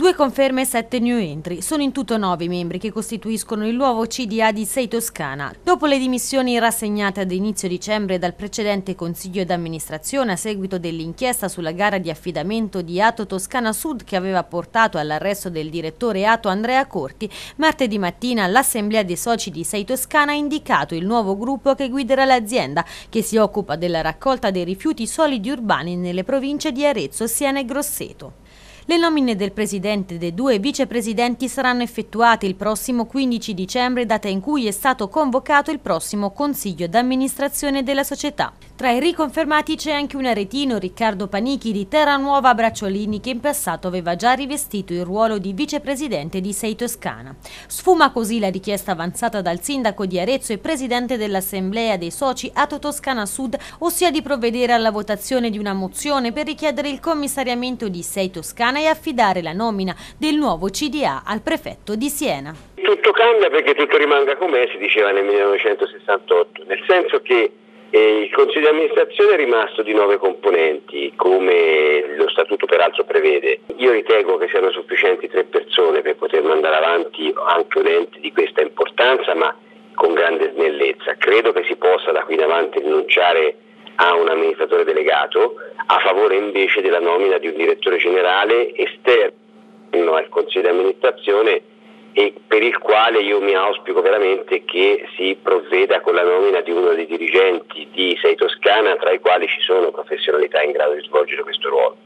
2 conferme e 7 new entry. Sono in tutto 9 membri che costituiscono il nuovo CDA di Sei Toscana. Dopo le dimissioni rassegnate ad inizio dicembre dal precedente consiglio d'amministrazione a seguito dell'inchiesta sulla gara di affidamento di ATO Toscana Sud che aveva portato all'arresto del direttore ATO Andrea Corti, martedì mattina l'Assemblea dei soci di Sei Toscana ha indicato il nuovo gruppo che guiderà l'azienda, che si occupa della raccolta dei rifiuti solidi urbani nelle province di Arezzo, Siena e Grosseto. Le nomine del presidente e dei 2 vicepresidenti saranno effettuate il prossimo 15 dicembre, data in cui è stato convocato il prossimo consiglio d'amministrazione della società. Tra i riconfermati c'è anche un aretino, Riccardo Panichi di Terranuova Bracciolini, che in passato aveva già rivestito il ruolo di vicepresidente di Sei Toscana. Sfuma così la richiesta avanzata dal sindaco di Arezzo e presidente dell'Assemblea dei soci ATO Toscana Sud, ossia di provvedere alla votazione di una mozione per richiedere il commissariamento di Sei Toscana e affidare la nomina del nuovo CDA al prefetto di Siena. Tutto cambia perché tutto rimanga com'è, si diceva nel 1968, nel senso che il Consiglio di amministrazione è rimasto di 9 componenti, come lo statuto peraltro prevede. Io ritengo che siano sufficienti 3 persone per poter mandare avanti anche un ente di questa importanza, ma con grande snellezza. Credo che si possa da qui in avanti rinunciare a un amministratore delegato a favore invece della nomina di un direttore generale esterno al Consiglio di amministrazione e per il quale io mi auspico veramente che si provveda con la nomina di uno dei dirigenti di Sei Toscana, tra i quali ci sono professionalità in grado di svolgere questo ruolo.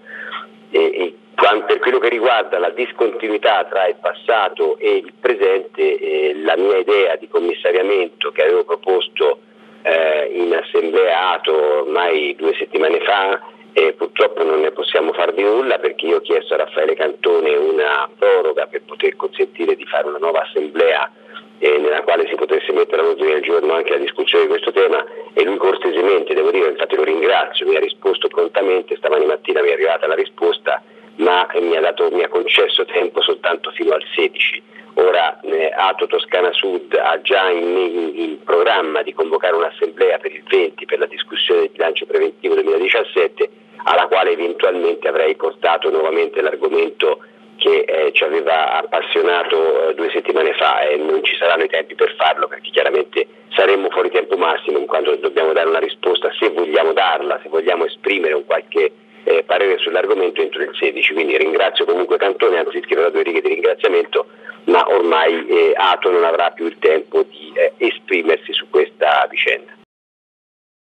Per quello che riguarda la discontinuità tra il passato e il presente, la mia idea di commissariamento che avevo proposto in assemblea ATO ormai 2 settimane fa, purtroppo non ne possiamo far di nulla perché io ho chiesto a Raffaele Cantone una proroga per poter consentire di fare una nuova assemblea nella quale si potesse mettere all'ordine del giorno anche la discussione di questo tema, e lui cortesemente, devo dire, infatti lo ringrazio, mi ha risposto prontamente. Stamani mattina mi è arrivata la risposta, ma mi ha concesso tempo soltanto fino al 16. Ora ATO Toscana Sud ha già in programma di convocare un'assemblea per il 20 per la discussione del bilancio preventivo 2017, alla quale eventualmente avrei portato nuovamente l'argomento che ci aveva appassionato 2 settimane fa, e non ci saranno i tempi per farlo perché chiaramente saremmo fuori tempo massimo quando dobbiamo dare una risposta, se vogliamo darla, se vogliamo esprimere un qualche parere sull'argomento entro il 16. Quindi ringrazio comunque Cantone, anzi scriverò 2 righe di ringraziamento, ma ormai ATO non avrà più il tempo di esprimersi su questa vicenda.